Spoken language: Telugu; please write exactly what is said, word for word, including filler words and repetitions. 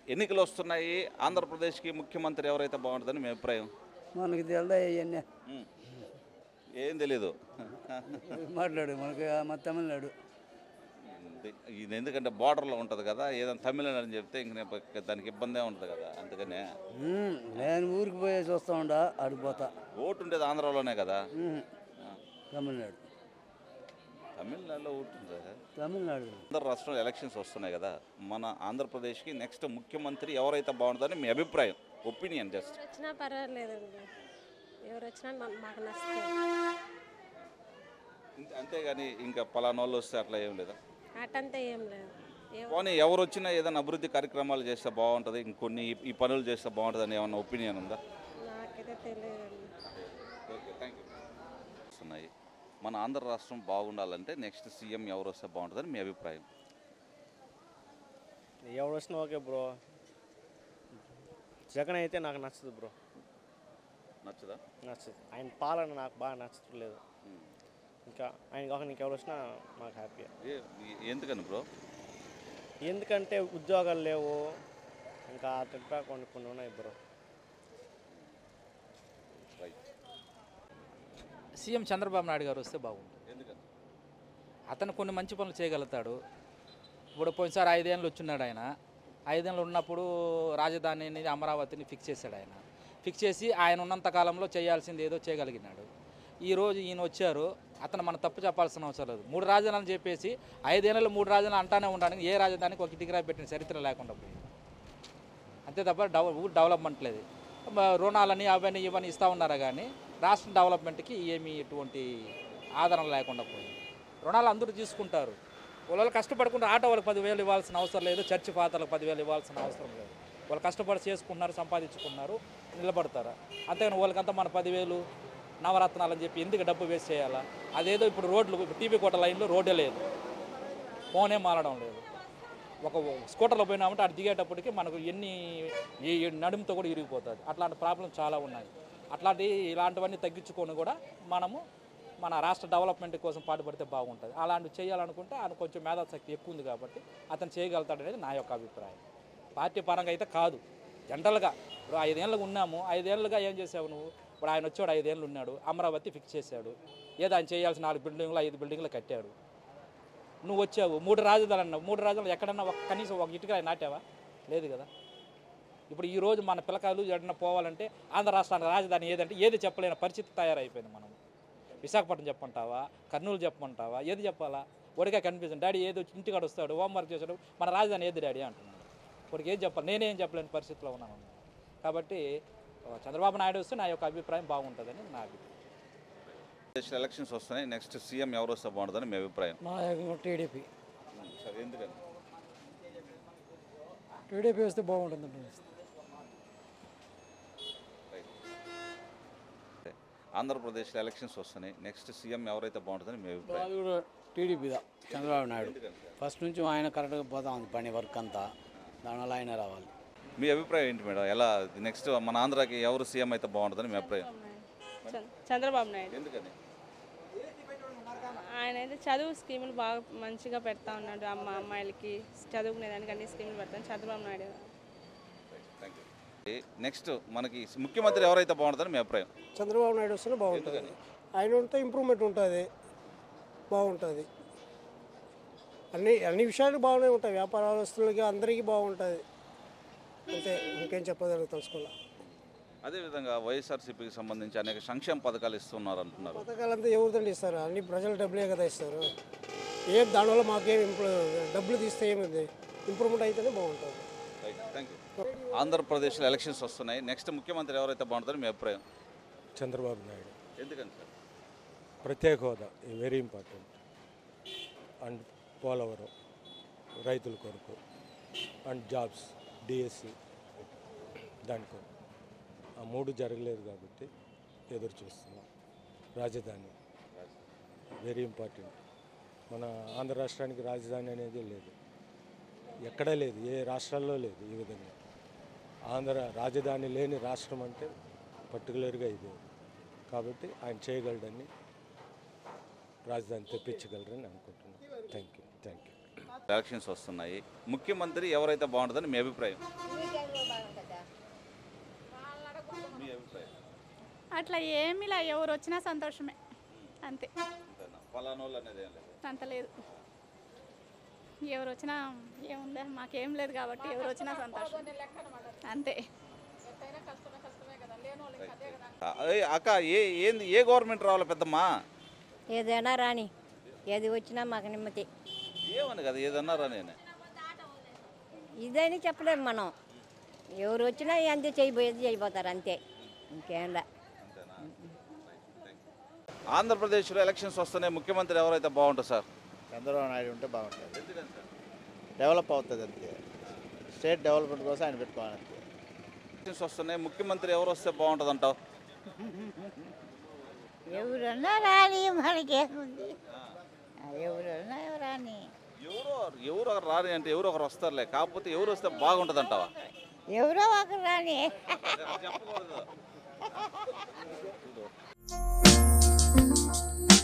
ఎన్నికలు వస్తున్నాయి, ఆంధ్రప్రదేశ్కి ముఖ్యమంత్రి ఎవరైతే బాగుంటుందని మీ అభిప్రాయం? మనకి తెలుదా ఇవన్నీ ఉమ్. ఏం తెలీదు. మాట్లాడు మనకి మా తమిళనాడు ఇది ఇది ఎందుకంటే బార్డర్లో ఉంటుంది కదా, ఏదైనా తమిళనాడు అని చెప్తే ఇంక నేను దానికి ఇబ్బందే ఉంటుంది కదా, అందుకనే. ఉమ్, నేను ఊరికి పోయి చూస్తా ఉండా ఆడిపోతా. ఓటు ఉండేది ఆంధ్రాలోనే కదా. ఉమ్, తమిళనాడు తమిళనాడులో ఓటు ఉంటుంది. తమిళనాడు ఆంధ్ర రాష్ట్రంలో ఎలక్షన్స్ వస్తున్నాయి కదా, మన ఆంధ్రప్రదేశ్కి నెక్స్ట్ ముఖ్యమంత్రి ఎవరైతే బాగుంటుందని మీ అభిప్రాయం, ఒపీనియన్ జస్ట్? ఎవరు వచ్చినా పర్వాలేదండి, ఎవరు వచ్చినా మా- మాకు నచ్చుతుంది. అంతేగాని ఇంకా పలానా వాళ్ళు వస్తే అట్లా ఏం లేదా? అటంతా ఏం లేదు. ఎవ- పోనీ ఎవరు వచ్చినా ఏదైనా అభివృద్ధి కార్యక్రమాలు చేస్తే బాగుంటుంది, ఇంకొన్ని ఈ- ఈ పనులు చేస్తే బాగుంటుంది అని ఏమన్నా ఒపీనియన్ ఉందా? నాకైతే తెలియదండి. Okay, thank you. వస్తున్నాయి, మన ఆంధ్ర రాష్ట్రం బాగుండాలంటే నెక్స్ట్ సీఎం ఎవరు వస్తే బాగుంటుందని మీ అభిప్రాయం? ఎవరు వచ్చినా ఓకే బ్రో, జగన్ అయితే నాకు నచ్చదు బ్రో, నచ్చదా? నచ్చదు. ఆయన పాలన నాకు బాగా నచ్చట్లేదు. ఇంకా ఆయన కాకుండా ఇంకెవరు వచ్చినా మాకు హ్యాపీ. ఏ ఎందుకని బ్రో? ఎందుకంటే ఉద్యోగాలు లేవు, ఇంకా అట్లా కొన్ని కొన్ని ఉన్నాయి bro. Right. CM Chandrababu Naidu garu వస్తే బాగుంటుంది. ఎందుకని? అతను కొన్ని మంచి పనులు చేయగలుగుతాడు. ఇప్పుడు పోయినసారి ఐదేళ్ళు వచ్చినాడు ఆయన. ఐదేళ్ళు ఉన్నప్పుడు రాజధాని అనేది అమరావతిని ఫిక్స్ చేశాడు ఆయన. ఫిక్స్ చేసి ఆయన ఉన్నంత కాలంలో చేయాల్సింది ఏదో చేయగలిగినాడు. ఈరోజు ఈయన వచ్చారు, అతను మన తప్పు చెప్పాల్సిన అవసరం లేదు. మూడు రాజధానులు చెప్పేసి ఐదేళ్ళు మూడు రాజధానులు అంటానే ఉండడానికి ఏ రాజధానికి ఒక డిగ్రీ పెట్టిన చరిత్ర లేకుండా పోయింది. అంతే తప్ప డెవ ఊరు డెవలప్మెంట్ లేదు. రుణాలని అవన్నీ ఇవన్నీ ఇస్తూ ఉన్నారా కానీ రాష్ట్ర డెవలప్మెంట్కి ఏమీ ఎటువంటి ఆదరణ లేకుండా పోయింది. రుణాలు అందరూ తీసుకుంటారు, వాళ్ళు కష్టపడకుండా ఆటో వాళ్ళకి పదివేలు ఇవ్వాల్సిన అవసరం లేదు, చర్చి ఫాదర్లకు పదివేలు ఇవ్వాల్సిన అవసరం లేదు. వాళ్ళు కష్టపడి చేసుకున్నారు, సంపాదించుకున్నారు, నిలబడతారు. అంతేగాని వాళ్ళకంతా మన పదివేలు నవరత్నాలు అని చెప్పి ఎందుకు డబ్బు వేస్ట్ చేయాలా? అదేదో ఇప్పుడు రోడ్లు టీవీ కోట లైన్లో రోడ్డే లేదు, ఫోనే మారడం లేదు. ఒక స్కూటర్లో పోయినామంటే అటు దిగేటప్పటికి మనకు ఎన్ని ఈ నడుముతో కూడా ఇరిగిపోతుంది. అట్లాంటి ప్రాబ్లమ్స్ చాలా ఉన్నాయి. అట్లాంటి ఇలాంటివన్నీ తగ్గించుకొని కూడా మనము మన రాష్ట్ర డెవలప్మెంట్ కోసం పాటుపడితే బాగుంటుంది. అలాంటివి చేయాలనుకుంటే ఆయన కొంచెం మేధాశక్తి ఎక్కువ ఉంది కాబట్టి అతను చేయగలుగుతాడనేది నా యొక్క అభిప్రాయం. పార్టీ పరంగా అయితే కాదు, జనరల్గా ఇప్పుడు ఐదేళ్ళగా ఉన్నాము, ఐదేళ్ళుగా ఏం చేసావు నువ్వు? ఇప్పుడు ఆయన వచ్చాడు, ఐదేళ్ళు ఉన్నాడు, అమరావతి ఫిక్స్ చేశాడు, ఏదో ఆయన చేయాల్సిన నాలుగు బిల్డింగ్లు ఐదు బిల్డింగ్లు కట్టాడు. నువ్వు వచ్చావు, మూడు రాజధానులు అన్నావు, మూడు రాజధానులు ఎక్కడన్నా ఒక కనీసం ఒక ఇటుక ఆయన నాటావా? లేదు కదా. ఇప్పుడు ఈరోజు మన పిల్లకాయలు ఎక్కడన్నా పోవాలంటే ఆంధ్ర రాష్ట్రానికి రాజధాని ఏదంటే ఏది చెప్పలేని పరిస్థితి తయారైపోయింది. మనం విశాఖపట్నం చెప్పమంటావా, కర్నూలు చెప్పమంటావా, ఏది చెప్పాలా? ఒడిగా కనిపిస్తుంది. డాడీ ఏదో ఇంటికాడ వస్తాడు, హోంవర్క్ చేశాడు, మన రాజధాని ఏది డాడీ అంటున్నాడు. వాడికి ఏది చెప్పాలి, నేనేం చెప్పలేని పరిస్థితిలో ఉన్నాను. కాబట్టి చంద్రబాబు నాయుడు వస్తే నా యొక్క అభిప్రాయం బాగుంటుందని నా అభిప్రాయం. ఎలక్షన్స్ వస్తున్నాయి, నెక్స్ట్ సీఎం ఎవరు వస్తే బాగుంటుందని మీ అభిప్రాయం? మా టీడీపీ సరే, ఎందుకని? టీడీపీ వస్తే బాగుంటుంది. ఆంధ్రప్రదేశ్లో ఎలక్షన్స్ వస్తున్నాయి, నెక్స్ట్ సీఎం ఎవరైతే బాగుంటుందని మీ అభిప్రాయం? అది కూడా టీడీపీదా, చంద్రబాబు నాయుడు. ఎందుకని? ఫస్ట్ నుంచి ఆయన కరెక్ట్గా పోతా ఉంది పని వర్క్ అంతా, దానివల్ల ఆయన రావాలి. మీ అభిప్రాయం ఏంటి మేడం? ఎలా నెక్స్ట్ మన ఆంధ్రాకి ఎవరు సీఎం అయితే బాగుంటుందని మీ అభిప్రాయం? చంద్ర- చంద్రబాబు నాయుడు. ఎందుకని? ఆయన అయితే చదువు స్కీములు బాగా మంచిగా పెడతా ఉన్నాడు. అమ్మ అమ్మాయిలకి చదువుకునేదానికి అన్ని స్కీములు పెడతాను చంద్రబాబు నాయుడు. నెక్స్ట్ మనకి ముఖ్యమంత్రి ఎవరైతే బాగుంటుందని మీ అభిప్రాయం? చంద్రబాబు నాయుడు వస్తేనే బాగుంటుంది. ఆయన ఉంటే ఇంప్రూవ్మెంట్ ఉంటుంది, బాగుంటుంది. అన్ని అన్ని విషయాలు బాగానే ఉంటాయి, వ్యాపారస్తులకి అందరికీ బాగుంటుంది. అంతే, ఇంకేం చెప్పదని తెలుసుకోవాలి. అదేవిధంగా వైఎస్ఆర్సీపీకి సంబంధించి అనేక సంక్షేమ పథకాలు ఇస్తున్నారు అంటున్నారు. పథకాలంతా ఎవరిదండి ఇస్తారు? అన్ని ప్రజల డబ్బులే కదా ఇస్తారు. ఏం దానివల్ల మాకేం ఇంప్రూవ్ డబ్బులు తీస్తే ఏమింది, ఇంప్రూవ్మెంట్ అయితేనే బాగుంటుంది. Thank you. ఆంధ్రప్రదేశ్లో ఎలక్షన్స్ వస్తున్నాయి, నెక్స్ట్ ముఖ్యమంత్రి ఎవరైతే బాగుంటుందని మీ అభిప్రాయం? చంద్రబాబు నాయుడు. ఎందుకని సార్? ప్రత్యేక హోదా వెరీ ఇంపార్టెంట్, అండ్ పోలవరం రైతుల కొరకు, అండ్ జాబ్స్ డిఎస్సి దాని కొరకు. ఆ మూడు జరగలేదు కాబట్టి ఎదురు చూస్తున్నాం. రాజధాని వెరీ ఇంపార్టెంట్. మన ఆంధ్ర రాష్ట్రానికి రాజధాని అనేది లేదు, ఎక్కడా లేదు, ఏ రాష్ట్రాల్లో లేదు ఈ విధంగా. ఆంధ్ర రాజధాని లేని రాష్ట్రం అంటే పర్టికులర్గా ఇదే. కాబట్టి ఆయన చేయగలడని, రాజధాని తెప్పించగలరని అనుకుంటున్నాను. Thank you thank you elections వస్తున్నాయి, ముఖ్యమంత్రి ఎవరైతే బాగుంటుందని మీ అభిప్రాయం? మీ అభిప్రాయం అట్లా ఏమిలా ఎవరు వచ్చినా సంతోషమే అంతే. అంతేనా? ఫలానా వాళ్ళు అనేది ఏం లేదు. అంత లేదు, ఎవరు వచ్చినా ఏముందా మాకేం లేదు కాబట్టి ఎవరు వచ్చినా సంతోషం అంతే. ఆ, ఏయ్ అక్క, ఏ ఏంది ఏ గవర్నమెంట్ రావాలి పెద్దమ్మా? ఏదైనా రాని ఏది వచ్చినా మాకు నిమ్మతి. ఏమని కదా ఏదన్నారా? నేను ఇదని చెప్పలేము మనం. ఎవరు వచ్చినా అంతే చేయబోయేది చేయబోతారు అంతే, ఇంకేంలా. ఆంధ్రప్రదేశ్లో ఎలక్షన్స్ వస్తున్నాయి, ముఖ్యమంత్రి ఎవరైతే బాగుంటుంది సార్? చంద్రబాబు నాయుడు ఉంటే బాగుంటుంది, డెవలప్ అవుతుంది అంతే. స్టేట్ డెవలప్మెంట్ కోసం ఆయన పెట్టుకోవాలి అంతే. ఎలక్షన్స్ వస్తున్నాయి, ముఖ్యమంత్రి ఎవరు వస్తే బాగుంటుంది అంటావు? ఎవరన్నా రాని మనకేముంది, ఎవరన్నా రాని. ఎవరో ఎవరు ఒకరు రాని అంటే ఎవరు ఒకరు వస్తారులే, కాకపోతే ఎవరు వస్తే బాగుంటుంది అంటావా? ఎవరో ఒకరు రాని. చెప్పకూడదు.